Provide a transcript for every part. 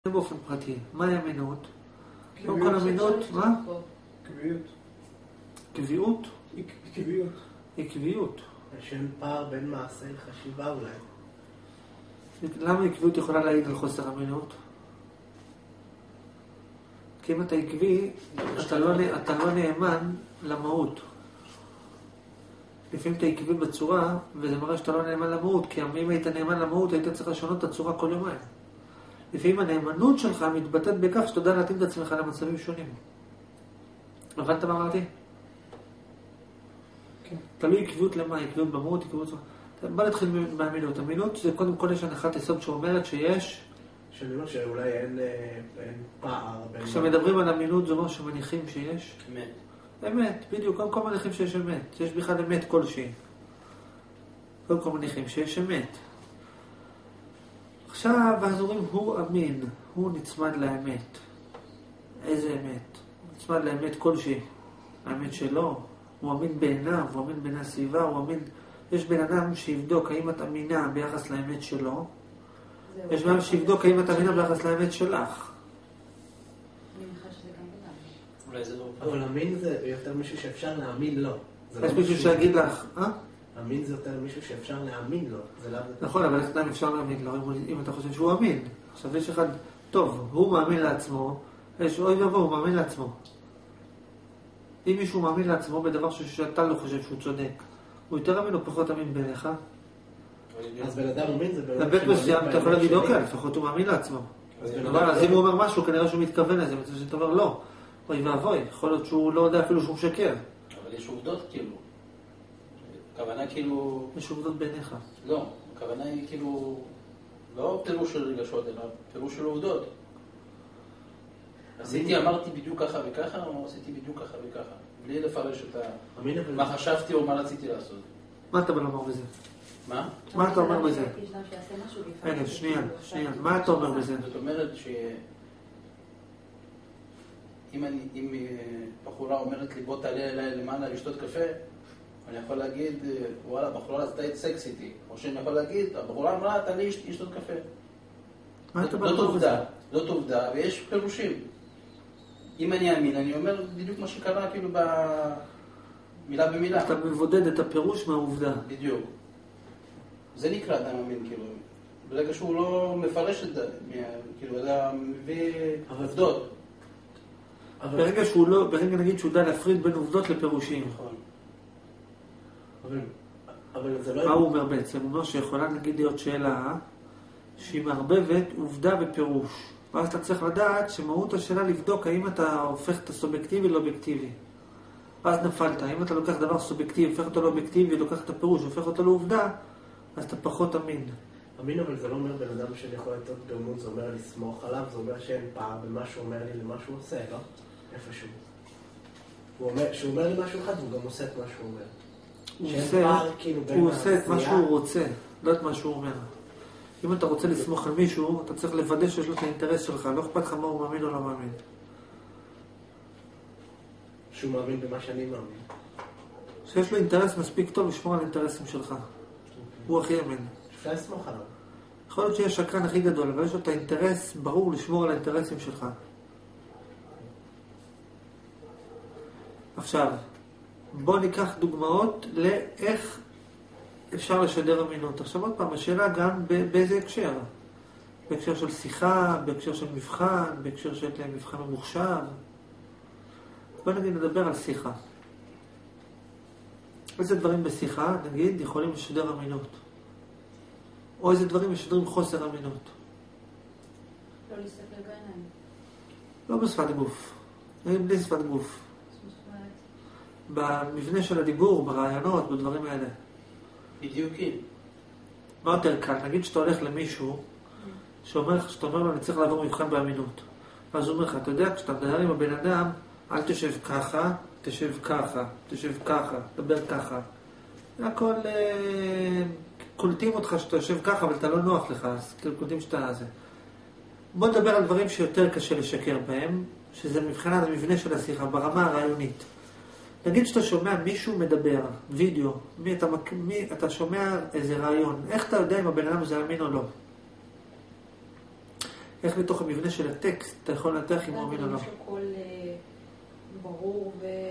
באופן פרטי, מהי אמינות? לא כל אמינות, מה? קביעות. קביעות? קביעות. עקביות. שאין פער בין מעשה לחשיבה אולי. למה עקביות יכולה להעיד על חוסר אמינות? כי אם אתה עקבי, אתה לא נאמן למהות. לפעמים אתה עקבי בצורה, וזה מראה שאתה לא נאמן למהות, כי אם היית נאמן למהות, היית צריך לשנות את הצורה כל יומיים. לפעמים הנאמנות שלך מתבטאת בכך שאתה יודע להתאים את עצמך למצבים שונים. הבנת מה אמרתי? כן. תלוי עקביות למה, עקביות במהות, עקביות... בוא נתחיל באמינות. אמינות זה קודם כל יש הנחת יסוד שאומרת שיש... שאני אומר שאולי אין פער בין... כשמדברים על אמינות זה אומר שמניחים שיש... אמת. אמת, בדיוק, קודם כל מניחים שיש אמת. יש בכלל אמת כלשהי. קודם כל מניחים שיש אמת. עכשיו, אז אומרים, הוא אמין, הוא נצמד לאמת. איזה אמת? הוא נצמד לאמת כלשהי. האמת שלו, הוא אמין בעיניו, הוא אמין בעיני הסביבה, הוא אמין... יש בן אדם שיבדוק האם את אמינה ביחס לאמת שלו, יש בן אדם שיבדוק האם את אמינה ביחס לאמת שלך. אני מניחה שזה גם וגם. אולי זה לא... אבל אמין זה יותר מישהו שאפשר להאמין לו. יש מישהו שיגיד לך, אמין זה יותר מישהו שאפשר להאמין לו. נכון, אבל איך אדם אפשר להאמין לו, אם אתה חושב שהוא אמין. עכשיו יש אחד, טוב, הוא מאמין לעצמו, יש אוי ובוא, הוא מאמין לעצמו. אם מישהו מאמין לעצמו בדבר שאתה לא חושב שהוא צודק, הוא יותר אמין או פחות אמין בעיניך? אז בן אדם אמין זה... לבית מסוים אתה יכול להגיד, אוקיי, לפחות הוא מאמין לעצמו. אז אם הוא אומר משהו, כנראה שהוא מתכוון לזה, מצב שאתה אומר, לא. אוי ואבוי, יכול להיות שהוא לא יודע אפילו שהוא משקר. אבל יש עובדות כאילו. הכוונה כאילו... יש עובדות בעיניך. לא, הכוונה היא כאילו... לא פירוש של רגשות, אלא פירוש של עובדות. אמרתי בדיוק ככה וככה, או עשיתי בדיוק ככה וככה. בלי לפרש את מה חשבתי או מה רציתי לעשות. מה אתה אומר בזה? מה? מה אתה אומר בזה? רגע, שנייה. מה אתה אומר בזה? זאת אומרת אם בחורה אומרת לי בוא תעלה אליי למעלה לשתות קפה, אני יכול להגיד וואלה בחורה אז אתה סקס איתי, או שאני יכול להגיד הבחורה אמרה תעלה לשתות קפה. מה אתה אומר בזה? זאת עובדה ויש פירושים. אם אני אאמין, אני אומר בדיוק מה שקרה כאילו במילה במילה. אתה מבודד את הפירוש מהעובדה. בדיוק. זה נקרא אדם אמין, כאילו. ברגע שהוא לא מפרש את זה, כאילו, אתה מביא עובדות. ברגע שהוא לא, ברגע נגיד שהוא יודע להפריד בין עובדות לפירושים. נכון. אבל זה לא... מה הוא אומר בעצם? הוא אומר שיכולה נגיד להיות שאלה שהיא מערבבת עובדה ופירוש. ואז אתה צריך לדעת שמהות השאלה לבדוק האם אתה הופך את הסובייקטיבי לאובייקטיבי. ואז נפלת. אם אתה לוקח דבר סובייקטיבי, הופך אותו לאובייקטיבי, לוקח את הפירוש, הופך אותו לעובדה, אז אתה פחות אמין. אמין, אבל זה לא אומר בן אדם שאני יכול לתת גמות, זה אומר לסמוך עליו, זה אומר שאין פער במה שהוא אומר לי למה שהוא עושה, לא? איפשהו. שהוא אומר לי משהו אחד, הוא גם עושה את מה שהוא אומר. הוא עושה את מה שהוא רוצה, לא את מה שהוא אומר. אם אתה רוצה לסמוך על מישהו, אתה צריך לוודא שיש לו את האינטרס שלך, לא אכפת לך מה הוא מאמין או לא מאמין. שהוא מאמין במה שאני מאמין. שיש לו אינטרס מספיק טוב לשמור על האינטרסים שלך. הוא הכי אמין. אפשר לסמוך עליו. יכול להיות שיש שקרן הכי גדול, אבל יש לו את האינטרס ברור לשמור על האינטרסים שלך. עכשיו, בוא ניקח דוגמאות לאיך אפשר לשדר אמינות. עכשיו עוד פעם, השאלה גם באיזה הקשר. בהקשר של שיחה, בהקשר של מבחן, בהקשר של מבחן ממוחשב. בוא נגיד נדבר על שיחה. איזה דברים בשיחה, נגיד, יכולים לשדר אמינות? או איזה דברים משדרים חוסר אמינות? לא להסתכל בעיניים. לא בשפת גוף. בלי שפת גוף. במבנה של הדיבור, ברעיונות, בדברים האלה. בדיוקים. מה יותר קל? נגיד שאתה הולך למישהו שאתה אומר לו, אני צריך לעבור מבחן באמינות. ואז הוא אומר לך, אתה יודע, כשאתה מדבר עם הבן אדם, אל תשב ככה, תשב ככה, תשב ככה, תדבר ככה. הכל קולטים אותך שאתה יושב ככה, אבל אתה לא נוח לך, אז קולטים שאתה זה. בוא נדבר על דברים שיותר קשה לשקר בהם, שזה מבחינת המבנה של השיחה, ברמה הרעיונית. נגיד שאתה שומע מישהו מדבר, וידאו, אתה שומע איזה רעיון, איך אתה יודע אם הבן אדם זה אמין או לא? איך לתוך המבנה של הטקסט אתה יכול לנתח אם הוא אמין או לא. יש לו קול ברור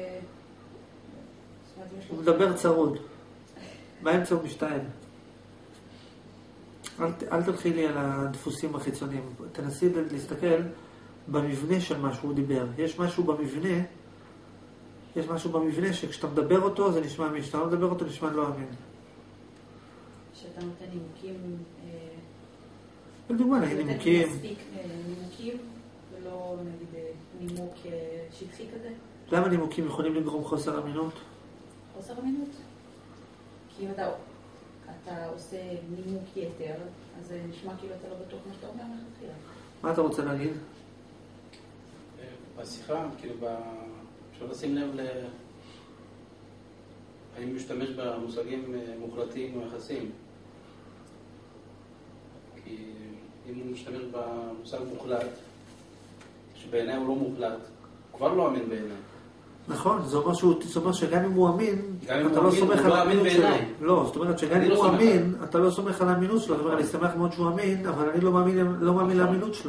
הוא מדבר צרוד. באמצע הוא משתעל. אל תלכי לי על הדפוסים החיצוניים. תנסי להסתכל במבנה של מה שהוא דיבר. יש משהו במבנה שכשאתה מדבר אותו זה נשמע אמין, כשאתה לא מדבר אותו נשמע לא אמין. שאתה נותן נימוקים... לדוגמה, נגיד נימוקים... נימוקים ולא נגיד נימוק שטחי כזה. למה נימוקים יכולים לגרום חוסר אמינות? חוסר אמינות? כי אם אתה עושה נימוק יתר, אז זה נשמע כאילו אתה לא בטוח מה שאתה אומר מלכתחילה. מה אתה רוצה להגיד? בשיחה, כאילו, אפשר לשים לב האם משתמש במושגים מוחלטים או יחסים. כי אם הוא משתמש במושג מוחלט, שבעיניי הוא לא מוחלט, הוא כבר לא אמין בעיניי. נכון, זה אומר שגם אם הוא אמין, אתה לא סומך על האמינות שלו. לא, זאת אומרת שגם אם הוא אמין, אתה לא סומך על האמינות שלו. זאת אומרת, אני שמח מאוד שהוא אמין, אבל אני לא מאמין לאמינות שלו.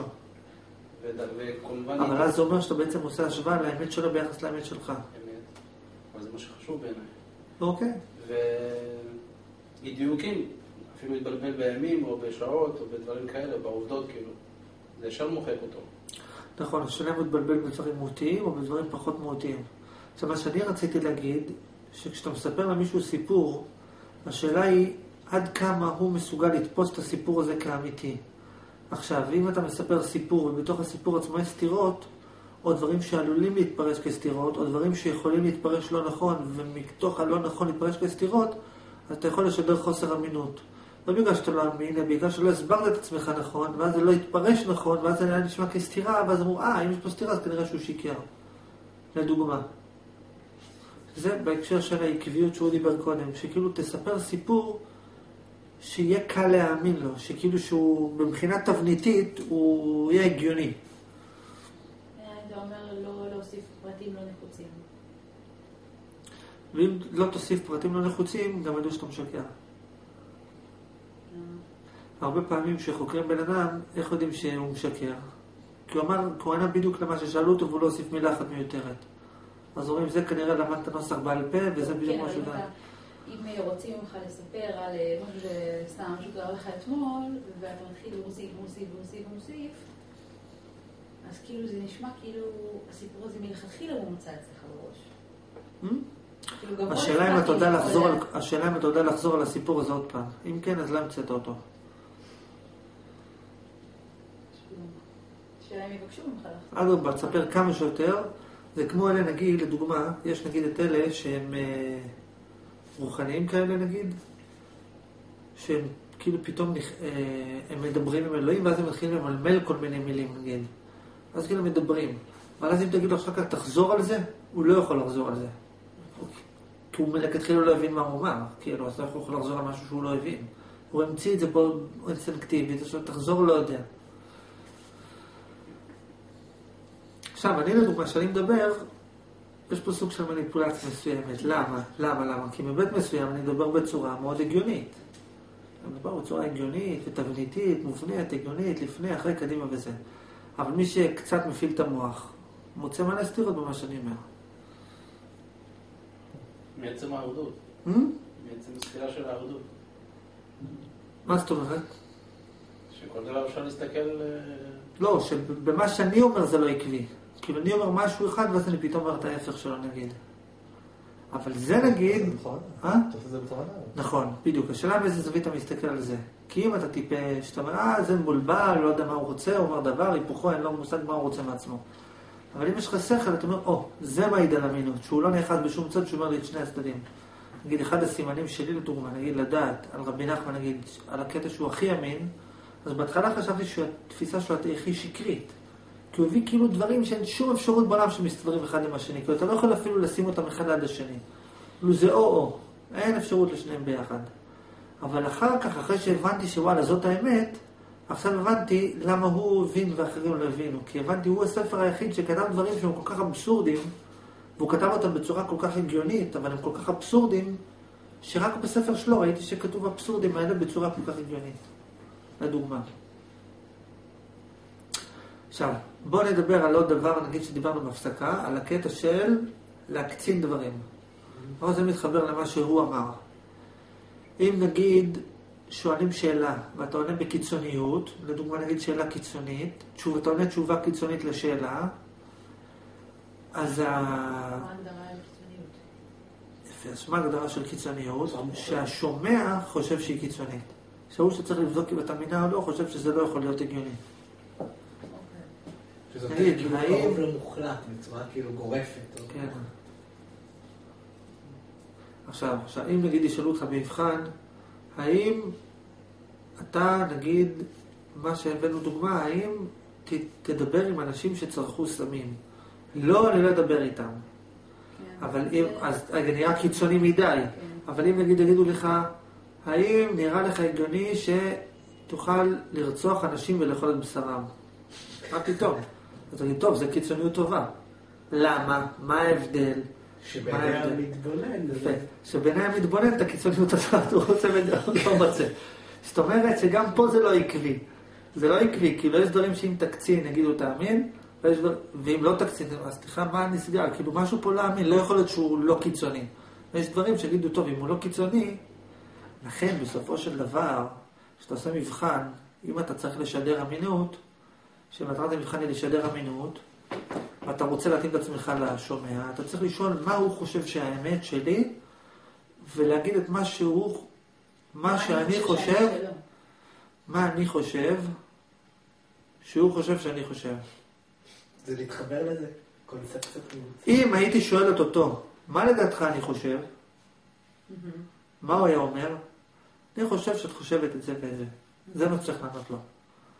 אבל אז זה אומר שאתה בעצם עושה השוואה לאמת שלו ביחס לאמת שלך. אמת. אבל זה מה שחשוב בעיניי. אוקיי. ואי-דיוקים, אפילו מתבלבל בימים או בשעות או בדברים כאלה, בעובדות כאילו. זה ישר מוחק אותו. נכון, השאלה מתבלבל בדברים מהותיים או בדברים פחות מהותיים. עכשיו, מה שאני רציתי להגיד, שכשאתה מספר למישהו סיפור, השאלה היא עד כמה הוא מסוגל לתפוס את הסיפור הזה כאמיתי. עכשיו, אם אתה מספר סיפור ובתוך הסיפור עצמו יש סתירות, או דברים שעלולים להתפרש כסתירות, או דברים שיכולים להתפרש לא נכון, ומתוך הלא נכון להתפרש כסתירות, אז אתה יכול לשדר חוסר אמינות. לא בגלל שאתה לא אמין, אלא בגלל שלא הסברת את עצמך נכון, ואז זה לא התפרש נכון, ואז זה היה נשמע כסתירה, ואז אמרו, אם יש פה סתירה, אז כנראה שהוא שיקר. לדוגמה. זה בהקשר של העקביות שהוא דיבר קודם, שכאילו תספר סיפור שיהיה קל להאמין לו, שכאילו שהוא במחינה תבניתית הוא יהיה הגיוני. אתה אומר לא להוסיף פרטים לא נחוצים. ואם לא תוסיף פרטים לא נחוצים, גם ידעו שאתה משקר. הרבה פעמים שחוקרים בן אדם, איך יודעים שהוא משקר? כי הוא ענה בדיוק למה ששאלו אותו והוא לא הוסיף מילה אחת מיותרת. אז אומרים, זה כנראה למד את הנוסח בעל פה, וזה בדיוק משהו דן. אם רוצים ממך לספר על משהו שסתם, משהו קרה לך אתמול, ואתה מתחיל להוסיף, אז כאילו זה נשמע כאילו הסיפור הזה מלכתחילה הוא מצא אצלך בראש. השאלה אם אתה יודע לחזור על הסיפור הזה עוד פעם. אם כן, אז למה המצאת אותו? השאלה אם יבקשו ממך לך. אדרבה, תספר כמה שיותר. זה כמו אלה, נגיד, לדוגמה, יש נגיד את אלה שהם רוחניים כאלה, נגיד, שהם כאילו פתאום הם מדברים עם אלוהים, ואז הם מתחילים למלמל כל מיני מילים, נגיד. אז כאילו מדברים. אבל אז אם תגיד לו עכשיו כך, תחזור על זה, הוא לא יכול לחזור על זה. כי הוא מלכתחילה לא הבין מה הוא אמר, כאילו, אז לא יכול לחזור על משהו שהוא לא הבין. הוא המציא את זה פה אינסטינקטיבית, אז תחזור לא יודע. עכשיו, אני לדוגמה, שאני מדבר, יש פה סוג של מניפולציה מסוימת. למה? כי מבית מסוים אני מדבר בצורה מאוד הגיונית. אני מדבר בצורה הגיונית ותבניתית, מובנית, הגיונית, לפני, אחרי, קדימה וזה. אבל מי שקצת מפעיל את המוח, מוצא מלא סתירות במה שאני אומר. מעצם האחדות. מעצם הסתירה של האחדות. מה זאת אומרת? שכל דבר אפשר להסתכל... לא, שבמה שאני אומר זה לא עקבי. כאילו אני אומר משהו אחד ואז אני פתאום אומר את ההפך שלו נגיד. אבל זה נגיד... זה נכון? אתה עושה זה בצורה נער. נכון, בדיוק. השאלה באיזה זווית אתה מסתכל על זה. כי אם אתה טיפש, אתה אומר, זה מבולבל, לא יודע מה הוא רוצה, הוא אומר דבר, היפוכו, אין לו מושג מה הוא רוצה מעצמו. אבל אם יש לך שכל, אתה אומר, זה מעיד על אמינות, שהוא לא נאחז בשום צד, שהוא אומר לי את שני הצדדים. נגיד, אחד הסימנים שלי לדוגמה, נגיד, לדעת על רבי נחמן, נגיד, על הקטע שהוא הכי אמין, אז בהתחלה חשבתי שהתפיסה שלו הכי שקרית. כי הוא הביא כאילו דברים שאין שום אפשרות בעולם שמסתדרים אחד עם השני. כי אתה לא יכול אפילו לשים אותם אחד עד השני. זה או. אין אפשרות לשניהם ביחד. אבל אחר כך, אחרי שהבנתי שוואלה, זאת האמת, עכשיו הבנתי למה הוא הבין ואחרים לא הבינו. כי הבנתי, הוא הספר היחיד שכתב דברים שהם כל כך אבסורדים, והוא כתב אותם בצורה כל כך הגיונית, אבל הם כל כך אבסורדים, שרק בספר שלו ראיתי שכתוב אבסורדים האלה בצורה כל כך הגיונית. לדוגמה. עכשיו, בואו נדבר על עוד דבר, נגיד שדיברנו בהפסקה, על הקטע של להקצין דברים. אבל זה מתחבר למה שהוא אמר. אם נגיד שואלים שאלה, ואתה עונה בקיצוניות, לדוגמה נגיד שאלה קיצונית, אתה עונה תשובה קיצונית לשאלה, אז מה ההגדרה על קיצוניות? יפה, אז מה ההגדרה של קיצוניות? שהשומע חושב שהיא קיצונית. שהוא שצריך לבדוק אם אתה מינה או לא, חושב שזה לא יכול להיות הגיוני. שזה נגיד, כאילו קרוב למוחלט, בצורה כאילו גורפת. כן. עכשיו, אם נגיד ישאלו אותך במבחן, האם אתה, נגיד, מה שהבאנו דוגמה, האם תדבר עם אנשים שצרכו סמים? לא, אני לא אדבר איתם. אבל אם, אז נראה קיצוני מדי. אבל אם נגיד יגידו לך, האם נראה לך הגיוני שתוכל לרצוח אנשים ולאכול את בשרם? מה פתאום? אז אני טוב, זה קיצוניות טובה. למה? מה ההבדל? שבעיני המתבונן. יפה. שבעיני המתבונן את הקיצוניות הזאת הוא רוצה ולא רוצה. זאת אומרת שגם פה זה לא עקבי. זה לא עקבי, כי לא יש דברים שאם תקצין, יגידו תאמין, ואם לא תקצין, אז סליחה, מה נסגר? כאילו משהו פה להאמין, לא יכול להיות שהוא לא קיצוני. ויש דברים שיגידו, טוב, אם הוא לא קיצוני, לכן בסופו של דבר, כשאתה עושה מבחן, אם אתה צריך לשדר אמינות, שמטרת המבחן היא לשדר אמינות, ואתה רוצה להתאים את עצמך לשומע, אתה צריך לשאול מה הוא חושב שהאמת שלי, ולהגיד את מה שהוא, מה שאני חושב, מה אני חושב, שהוא חושב שאני חושב. זה להתחבר לזה, קונספציה פנימית. אם הייתי שואלת אותו, מה לדעתך אני חושב? מה הוא היה אומר? אני חושב שאת חושבת את זה ואת זה. זה מה שצריך לענות לו.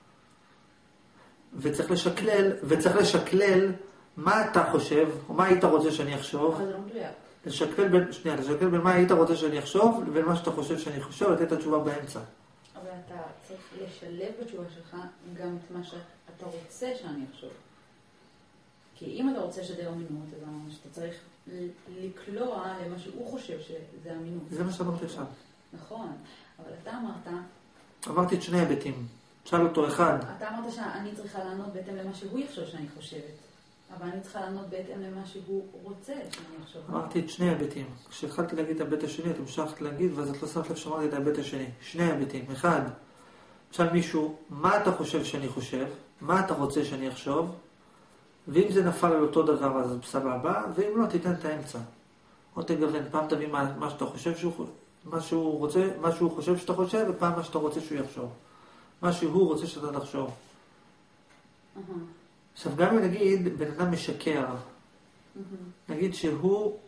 וצריך לשקלל מה אתה חושב, או מה היית רוצה שאני אחשוב. אבל זה לא מדויק. לשקלל בין מה היית רוצה שאני אחשוב, לבין מה שאתה חושב שאני חושב, לתת את התשובה באמצע. אבל אתה צריך לשלב בתשובה שלך גם את מה שאתה רוצה שאני אחשוב. כי אם אתה רוצה לשדר אמינות, אז אמרנו שאתה צריך לקלוע למה שהוא חושב שזה אמינות. זה מה שאמרתי עכשיו. נכון, אבל אתה אמרת... אמרתי את שני היבטים. שאל אותו אחד. אתה אמרת שאני צריכה לענות בהתאם למה שהוא יחשוב שאני חושבת. אבל אני צריכה לענות בהתאם למה שהוא רוצה שאני אחשוב. אמרתי את שני היבטים. כשהתחלתי להגיד את ההיבט השני, את המשכת להגיד, ואז את לא שמת לב שאמרתי את ההיבט השני. שני היבטים. אחד, שאל מישהו, מה אתה חושב שאני חושב? מה אתה רוצה שאני אחשוב? ואם זה נפל על אותו דבר, אז בסבבה, ואם לא, תיתן את האמצע. או תגוון, פעם תביא מה שאתה חושב מה שהוא רוצה, מה שהוא חושב שאתה חושב, ופעם מה שאתה רוצה שהוא יחשוב. מה שהוא רוצה שאתה תחשוב. עכשיו, גם אם נגיד, בן אדם משקר, נגיד שהוא,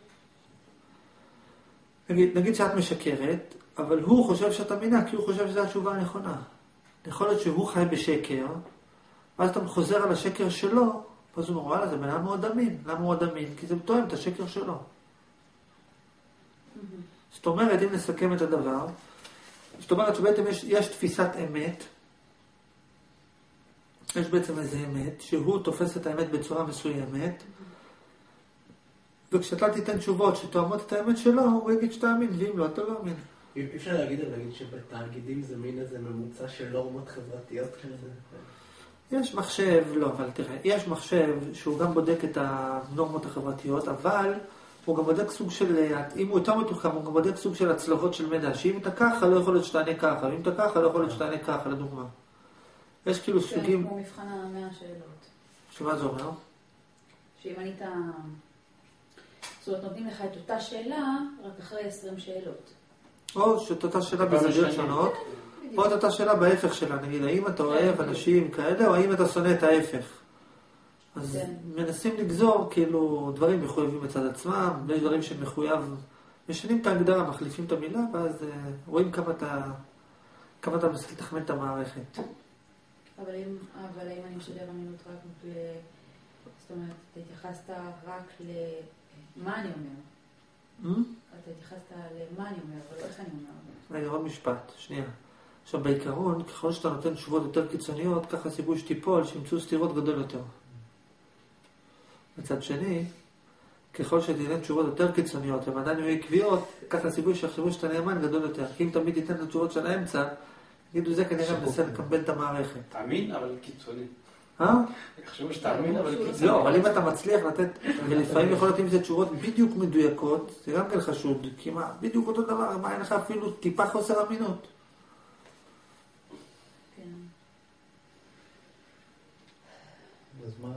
נגיד שאת משקרת, אבל הוא חושב שאתה מינה, כי הוא חושב שזו התשובה הנכונה. יכול להיות שהוא חי בשקר, ואז אתה חוזר על השקר שלו, ואז הוא אומר, וואלה, זה בן אדם מאוד אמין. למה הוא אמין? כי זה תואם את השקר שלו. זאת אומרת, אם נסכם את הדבר, זאת אומרת שבעצם יש תפיסת אמת, יש בעצם איזה אמת, שהוא תופס את האמת בצורה מסוימת, וכשאתה תיתן תשובות שתואמות את האמת שלו, הוא יגיד שתאמין, ואם לא, אתה לא אמין. אפשר להגיד שבתאגידים זה מין איזה ממוצע של נורמות חברתיות כזה? יש מחשב, לא, אבל תראה, יש מחשב שהוא גם בודק את הנורמות החברתיות, אבל הוא גם בודק סוג של, אם הוא יותר מתוחכם, הוא גם בודק סוג של הצלבות של מידע, שאם אתה ככה, לא יכול להיות שתענה ככה, ואם אתה ככה, לא יכול להיות שתענה ככה, לדוגמה. יש כאילו סוגים... כן, כמו מבחן 100 שאלות. שמה זה אומר? שאם ענית... זאת אומרת, נותנים לך את אותה שאלה, רק אחרי 20 שאלות. או שאת אותה שאלה בזוויות שונות, או את אותה שאלה בהפך שלה, נגיד, האם אתה אוהב אנשים כאלה, או האם אתה שונא את ההפך. אז מנסים לגזור, כאילו, דברים מחויבים מצד עצמם, ויש דברים שמחויב, משנים את ההגדרה, מחליפים את המילה, ואז רואים כמה אתה מנסה לתחמן את המערכת. אבל אם אני משדר אמינות רק זאת אומרת, אתה התייחסת רק למה אני אומר. אתה התייחסת למה אני אומר, אבל איך אני אומר. רגע, עוד משפט, שנייה. עכשיו, בעיקרון, ככל שאתה נותן תשובות יותר קיצוניות, ככה הסיכוי שתיפול, שימצאו סתירות גדול יותר. מצד שני, ככל שתיתן תשובות יותר קיצוניות, הם עדיין יהיו עקביות, ככה הסיכוי שיחשבו שאתה נאמן גדול יותר. כי אם תמיד תיתן את התשובות של האמצע, יגידו זה כנראה מנסה לקבל את המערכת. אמין, אבל קיצוני. חשוב שתאמין, אבל... לא, אבל אם אתה מצליח לתת, ולפעמים יכול להיות עם זה תשובות בדיוק מדויקות, זה גם כן חשוד, כי מה, בדיוק אותו דבר, מה אין לך אפילו טיפה חוסר אמינות. כן. אז מה...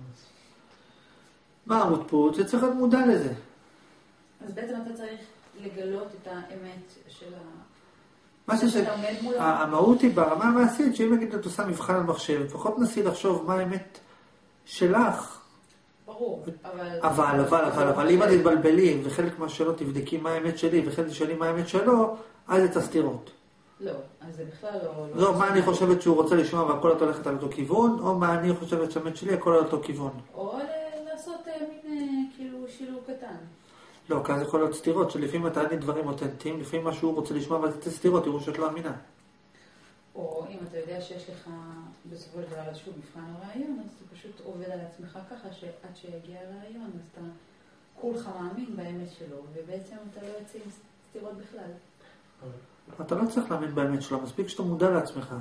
מה המודפות? שצריך להיות מודע לזה. אז בעצם אתה צריך לגלות את האמת של מה שאתה עומד מולו. המהות היא ברמה המעשית, שאם נגיד את עושה מבחן על מחשב, לפחות נסי לחשוב מה האמת שלך. ברור, אבל אם את תתבלבלים, וחלק מהשאלות תבדקי מה האמת שלי, וחלק שלי מה האמת שלו, אז זה תסתירות. לא, אז זה בכלל לא... לא, מה אני חושבת שהוא רוצה לשמוע והכל את הולכת על אותו כיוון, או מה אני חושבת שהאמת שלי, הכל על אותו כיוון. או לעשות מין כאילו שילוב קטן. לא, כי אז יכול להיות סתירות, שלפעמים אתה ענית דברים אותנטיים, לפעמים מה שהוא רוצה לשמוע, אבל זה סתירות, תראו שאת לא אמינה. או אם אתה יודע שיש לך בסופו של דבר איזשהו מבחן או רעיון, אז אתה פשוט עובד על עצמך ככה שעד שיגיע הרעיון, אז אתה כולך מאמין באמת שלו, ובעצם אתה לא יוצא עם סתירות בכלל. אתה לא צריך להאמין באמת שלו, מספיק שאתה מודע לעצמך.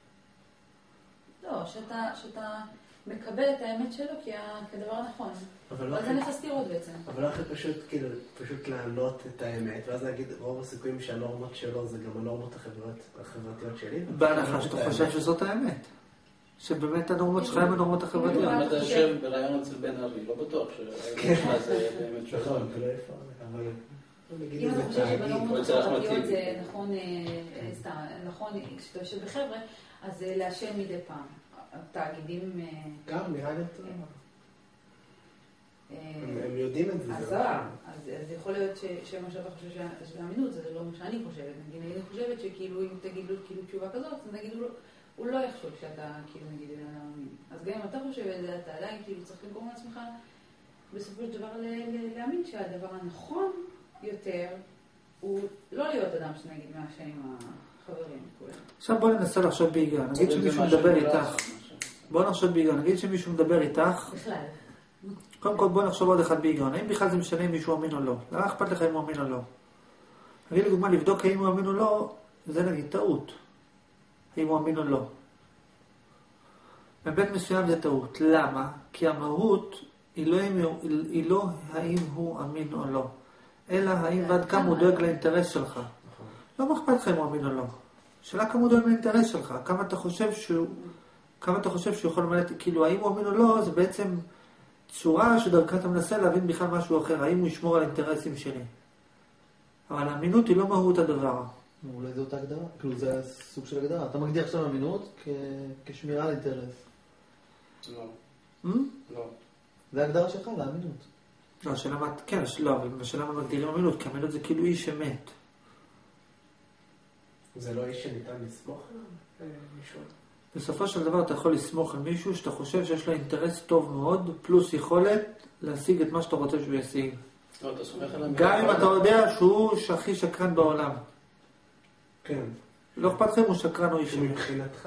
לא, שאתה מקבל את האמת שלו כדבר נכון. אבל אין לך סתירות בעצם. אבל לא הכי פשוט לענות את האמת, ואז להגיד רוב הסיכויים שהנורמות שלו זה גם הנורמות החברתיות שלי. בהנחה שאתה חושב שזאת האמת. שבאמת הנורמות שלך הן הנורמות החברתיות. אם אתה יושב ברעיון אצל בן ארי, לא בטוח שהאמת שלך זה באמת שלך. אבל... אם אתה חושב שבנורמות החברתיות זה נכון, כשאתה יושב בחבר'ה, אז לעשן מדי פעם. תאגידים... גם, נראה לי טוב. הם יודעים את זה. אז יכול להיות שמה שאתה חושב שזה אמינות, זה לא מה שאני חושבת. נגיד, אני חושבת שכאילו אם תגיד לו תשובה כזאת, אז נגיד הוא לא יחשוב שאתה כאילו נגיד להאמין. אז גם אם אתה חושב את זה, אתה עדיין כאילו צריך לגרום לעצמך בסופו של דבר להאמין שהדבר הנכון יותר הוא לא להיות אדם שנגיד מהשם עם החברים. עכשיו בוא ננסה לחשוב בהיגיון. נגיד שמישהו מדבר איתך. בוא נחשוב בהיגיון. נגיד שמישהו מדבר איתך. בכלל. קודם כל בוא נחשוב עוד אחד בהיגיון. האם בכלל זה משנה אם מישהו אמין או לא? לא אכפת לך אם הוא אמין או לא. נגיד לדוגמה לבדוק האם הוא אמין או לא, זה נגיד טעות. האם הוא אמין או לא. בבית מסוים זה טעות. למה? כי המהות היא לא האם הוא אמין או לא. אלא האם ועד כמה הוא דואג לאינטרס שלך. לא אכפת לך אם הוא אמין או לא. שאלה כמה הוא דואג לאינטרס שלך. כמה אתה חושב שהוא יכול למלא, כאילו האם הוא אמין או לא, זה בעצם צורה שדרכה אתה מנסה להבין בכלל משהו אחר. האם הוא ישמור על האינטרסים שלי. אבל האמינות היא לא מהות הדבר. אולי זו אותה הגדרה. כאילו זה סוג של הגדרה. אתה מגדיר עכשיו אמינות כשמירה על אינטרס. לא. לא. זה הגדרה שלך, לאמינות. לא, השאלה מה מגדירים אמינות, כי אמינות זה כאילו איש אמת. זה לא איש שניתן לסמוך עליו? מישהו? בסופו של דבר אתה יכול לסמוך על מישהו שאתה חושב שיש לו אינטרס טוב מאוד, פלוס יכולת להשיג את מה שאתה רוצה שהוא ישיג. לא, אתה סומך עליו. גם אם אתה יודע שהוא הכי שקרן בעולם. כן. לא אכפת לך אם הוא שקרן או איש אמת. מבחינתך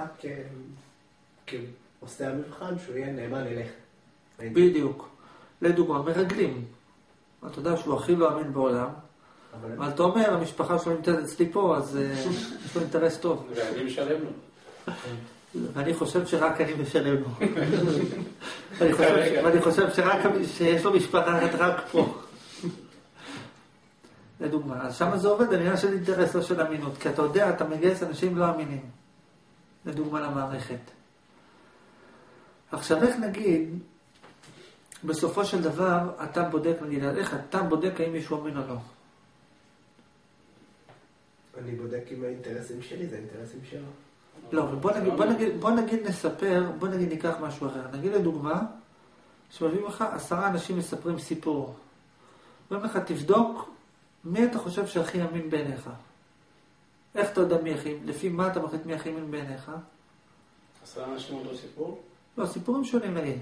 כעושה המבחן שהוא יהיה נאמן אליך. בדיוק. לדוגמה, מרגלים. אתה יודע שהוא הכי לא אמין בעולם. אבל אתה אומר, המשפחה שלו נמצאת אצלי פה, אז יש לו אינטרס טוב. ואני משלם לו. ואני חושב שרק אני משלם לו. ואני חושב שיש לו משפחה רק פה. לדוגמה, אז שם זה עובד, אני רואה של אינטרס, לא של אמינות. כי אתה יודע, אתה מגייס אנשים לא אמינים. לדוגמה למערכת. עכשיו, איך נגיד, בסופו של דבר, אתה בודק, נגיד, איך אתה בודק האם מישהו אמין או לא? אני בודק עם האינטרסים שלי, זה האינטרסים שלו. לא, אבל בוא נגיד ניקח משהו אחר. נגיד לדוגמה, שמביאים לך 10 אנשים מספרים סיפור. ואומרים לך, תבדוק מי אתה חושב שהכי אמין בעיניך. איך אתה יודע מי הכי, לפי מה אתה מחליט מי הכי אמין בעיניך? 10 אנשים אותו סיפור? לא, סיפורים שונים נגיד.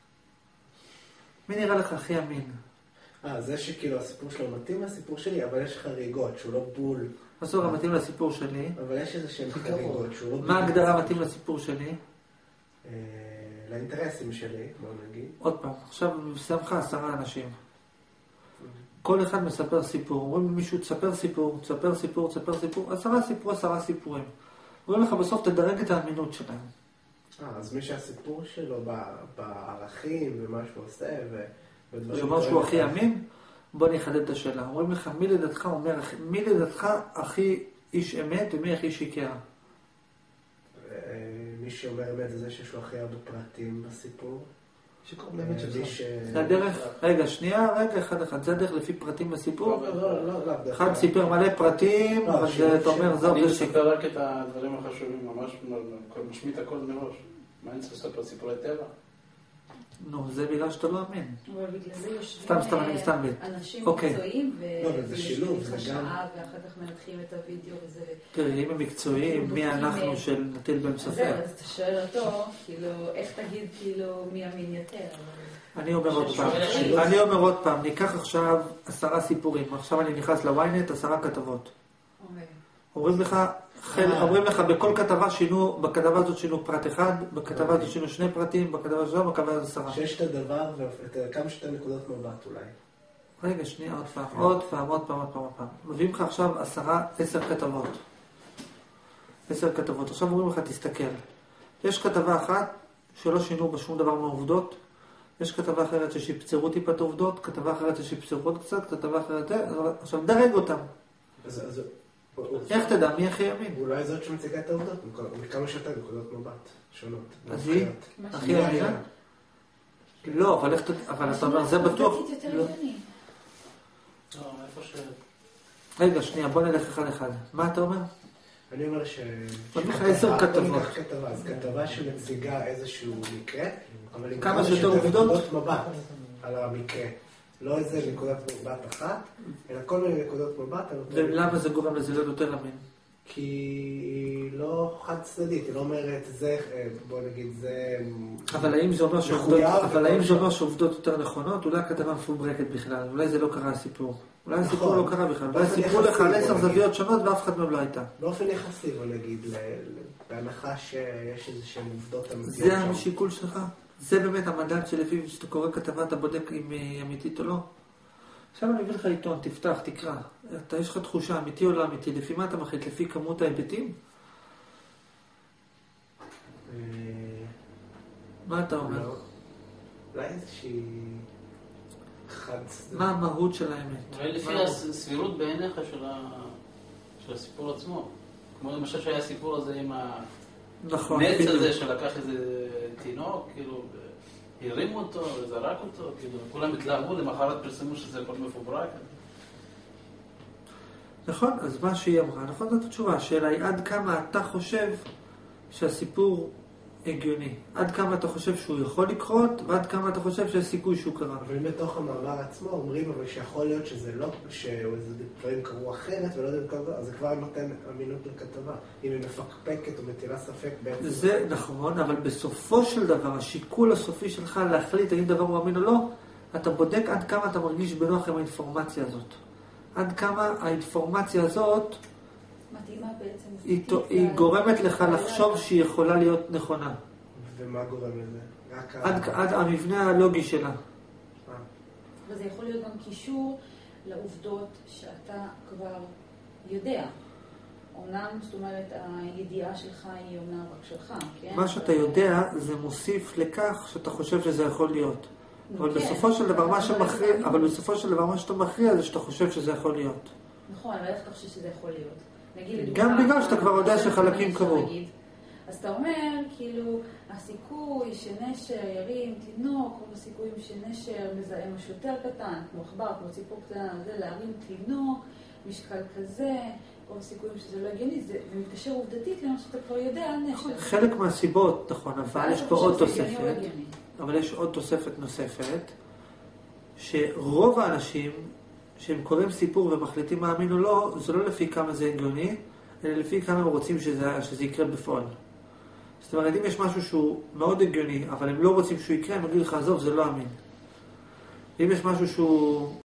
מי נראה לך הכי אמין? זה שכאילו הסיפור שלו מתאים לסיפור שלי, אבל יש חריגות שהוא לא בול. הסוג מתאים לסיפור שלי. אבל יש איזה שהן חריגות שהוא לא בול. מה ההגדרה מתאים לסיפור שלי? לאינטרסים שלי, בוא נגיד. עוד פעם, עכשיו מסיימך 10 אנשים. כל אחד מספר סיפור. אומרים מישהו, תספר סיפור, 10 סיפורים. אומרים לך בסוף, תדרג את האמינות שלהם. אז מי שהסיפור שלו בערכים ומה שהוא עושה זאת אומרת שהוא הכי אמין? בוא נחדד את השאלה. אומרים לך, מי לדעתך אומר, מי לדעתך הכי איש אמת ומי הכי שיקר? מי שאומר אמת זה שיש לו הכי הרבה פרטים בסיפור. שיקור באמת שלך. זה הדרך, רגע, אחד. זה הדרך לפי פרטים בסיפור? לא. אחד סיפר מלא פרטים, אבל אתה אומר, זהו, אני זה שיקר. מספר רק את הדברים החשובים, ממש משמיט הכל מראש. מה אני צריך לספר סיפורי טבע? נו, זה בגלל שאתה לא אמין. אבל בגלל זה יושבים אני סתם בית. אנשים אוקיי. מקצועיים, זה שילוב, זה גם... שעה, ואחר כך מנתחים את הוידאו וזה... תראי, אם הם מקצועיים, מי אנחנו של נטיל בהם ספק? זהו, אז אתה שואל אותו, כאילו, איך תגיד, כאילו, מי אמין יותר? אני אומר עוד פעם, ניקח עכשיו 10 סיפורים, עכשיו אני נכנס לוויינט, 10 כתבות. אומרים לך, בכל כתבה שינו, בכתבה הזאת שינו פרט אחד, בכתבה הזאת שינו 2 פרטים, בכתבה הזאת, בכתבה הזאת 10. שיש את הדבר וכמה שתי נקודות מבט אולי. רגע, שנייה, עוד פעם. מביאים לך עכשיו 10 כתבות. 10 כתבות. עכשיו אומרים לך, תסתכל. יש כתבה אחת שלא שינו בשום דבר מהעובדות, יש כתבה אחרת ששיפצרו טיפה את העובדות, כתבה אחרת ששיפצרו עוד קצת, כתבה אחרת, עכשיו דרג אותם. איך תדע מי הכי ימין? אולי זאת שמציגה את העובדות, מכמה שיותר נקודות מבט שונות. אז היא? הכי ימין? לא, אבל אתה אומר, זה בטוח... רגע, שנייה, בוא נלך אחד. מה אתה אומר? אני אומר בוא נלך 10 כתבות. אז כתבה שמציגה איזשהו מקרה, אבל עם כמה שיותר עובדות מבט על המקרה. לא איזה נקודת מבט אחת, אלא כל מיני נקודות מבט. ולמה זה גורם לזה להיות יותר אמין? כי היא לא חד צדדית, היא לא אומרת זה, בוא נגיד זה... אבל האם זה אומר שעובדות יותר נכונות? אולי הכתבה מפוברקת בכלל, אולי זה לא קרה הסיפור. אולי הסיפור לא קרה בכלל, אולי סיפרו לך על 10 זוויות שונות ואף אחד מהם לא הייתה. באופן יחסי, בוא נגיד, בהנחה שיש איזשהם עובדות אמיתיות. זה השיקול שלך? זה באמת המדד שלפיו שאתה קורא כתבה, אתה בודק אם היא אמיתית או לא? עכשיו אני אביא לך עיתון, תפתח, תקרא. יש לך תחושה אמיתי או לא אמיתי, לפי מה אתה מחליט? לפי כמות ההיבטים? מה אתה אומר? אולי איזושהי חד... מה המהות של האמת? אולי לפי הסבירות בעיניך של הסיפור עצמו. כמו למשל שהיה הסיפור הזה עם הנץ הזה שלקח איזה תינוק, כאילו, הרימו אותו וזרק אותו, כאילו, כולם התלהבו, למחרת פרסמו שזה הכל מפוברק. נכון, אז מה שהיא אמרה, נכון זאת התשובה, השאלה היא עד כמה אתה חושב שהסיפור הגיוני, עד כמה אתה חושב שהוא יכול לקרות, ועד כמה אתה חושב שיש סיכוי שהוא קרה. אבל בתוך המאמר עצמו אומרים אבל שיכול להיות שזה לא, שדברים קרו אחרת ולא יודעים כזה, אז זה כבר נותן אמינות לכתבה. אם היא מפקפקת או מטילה ספק בעצם. זה נכון, אבל בסופו של דבר, השיקול הסופי שלך להחליט האם דבר הוא אמין או לא, אתה בודק עד כמה אתה מרגיש בנוח עם האינפורמציה הזאת. עד כמה האינפורמציה הזאת היא גורמת לך לחשוב שהיא יכולה להיות נכונה. ומה גורם לזה? עד המבנה הלוגי שלה. וזה יכול להיות גם קישור לעובדות שאתה כבר יודע. אומנם, זאת אומרת, הידיעה שלך היא אומנם רק שלך, כן? מה שאתה יודע זה מוסיף לכך שאתה חושב שזה יכול להיות. אבל בסופו של דבר מה שאתה מכריע זה שאתה חושב שזה יכול להיות. נכון, אבל איך אתה חושב שזה יכול להיות? גם בגלל שאתה כבר יודע שחלקים קרו. אז אתה אומר, כאילו, הסיכוי שנשר ירים תינוק, או הסיכויים שנשר מזהם משהו יותר קטן, כמו עכבר, כמו ציפור קטנה, זה להרים תינוק, משקל כזה, או הסיכויים שזה לא הגיוני, זה מתקשר עובדתית למה שאתה כבר יודע על נשר. חלק מהסיבות, נכון, אבל יש פה עוד תוספת. אבל יש עוד תוספת נוספת, שרוב האנשים שהם קוראים סיפור ומחליטים מאמין או לא, זה לא לפי כמה זה הגיוני, אלא לפי כמה הם רוצים שזה יקרה בפועל. זאת אומרת, אם יש משהו שהוא מאוד הגיוני, אבל הם לא רוצים שהוא יקרה, הם יגידו לך, עזוב, זה לא אמין. אם יש משהו שהוא